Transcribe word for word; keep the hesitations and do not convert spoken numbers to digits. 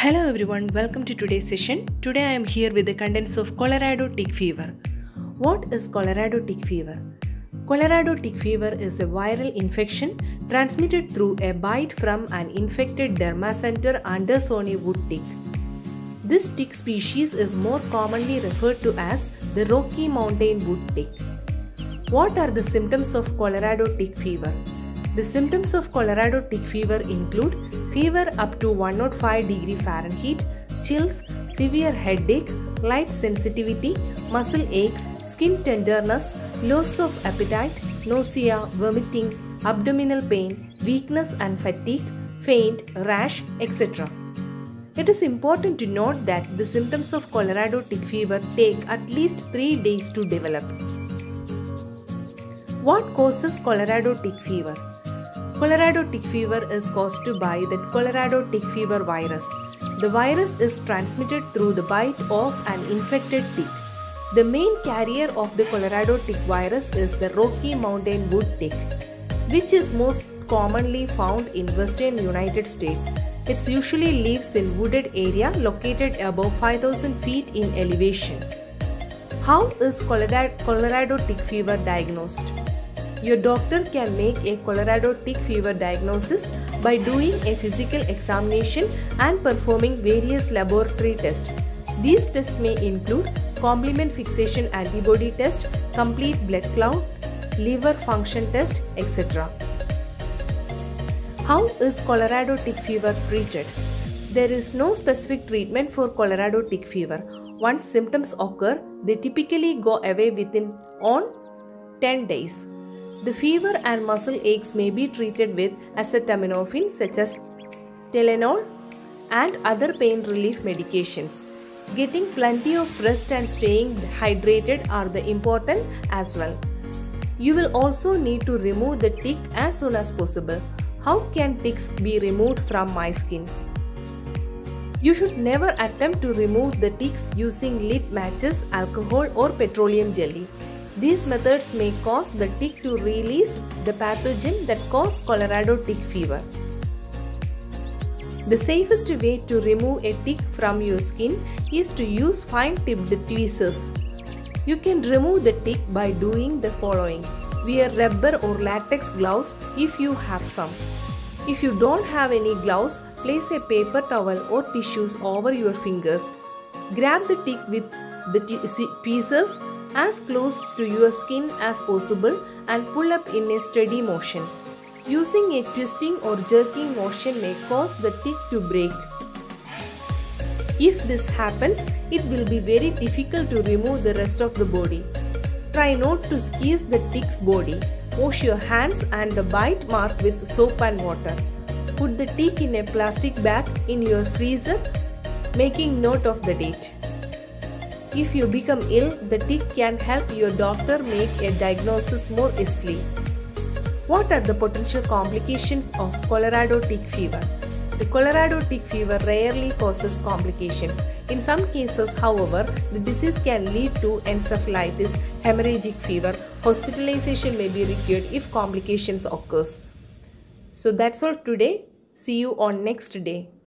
Hello everyone, welcome to today's session. Today I am here with the contents of Colorado tick fever. What is Colorado tick fever? Colorado tick fever is a viral infection transmitted through a bite from an infected Dermacentor andersoni wood tick. This tick species is more commonly referred to as the Rocky Mountain wood tick. What are the symptoms of Colorado tick fever? The symptoms of Colorado tick fever include fever up to one oh five degrees Fahrenheit, chills, severe headache, light sensitivity, muscle aches, skin tenderness, loss of appetite, nausea, vomiting, abdominal pain, weakness and fatigue, faint, rash, et cetera. It is important to note that the symptoms of Colorado tick fever take at least three days to develop. What causes Colorado tick fever? Colorado tick fever is caused by the Colorado tick fever virus. The virus is transmitted through the bite of an infected tick. The main carrier of the Colorado tick virus is the Rocky Mountain wood tick, which is most commonly found in western United States. It usually lives in wooded area located above five thousand feet in elevation. How is Colorado, Colorado tick fever diagnosed? Your doctor can make a Colorado tick fever diagnosis by doing a physical examination and performing various laboratory tests. These tests may include complement fixation antibody test, complete blood count, liver function test, et cetera. How is Colorado tick fever treated? There is no specific treatment for Colorado tick fever. Once symptoms occur, they typically go away within on ten days. The fever and muscle aches may be treated with acetaminophen such as Tylenol and other pain relief medications. Getting plenty of rest and staying hydrated are the important as well. You will also need to remove the tick as soon as possible. How can ticks be removed from my skin? You should never attempt to remove the ticks using lit matches, alcohol or petroleum jelly. These methods may cause the tick to release the pathogen that causes Colorado tick fever. The safest way to remove a tick from your skin is to use fine-tipped tweezers. You can remove the tick by doing the following. Wear rubber or latex gloves if you have some. If you don't have any gloves, place a paper towel or tissues over your fingers. Grab the tick with the tweezers as close to your skin as possible and pull up in a steady motion. Using a twisting or jerking motion may cause the tick to break. If this happens, it will be very difficult to remove the rest of the body. Try not to squeeze the tick's body. Wash your hands and the bite mark with soap and water. Put the tick in a plastic bag in your freezer, making note of the date. If you become ill, the tick can help your doctor make a diagnosis more easily. What are the potential complications of Colorado tick fever? The Colorado tick fever rarely causes complications. In some cases, however, the disease can lead to encephalitis, hemorrhagic fever. Hospitalization may be required if complications occurs. So that's all today. See you on next day.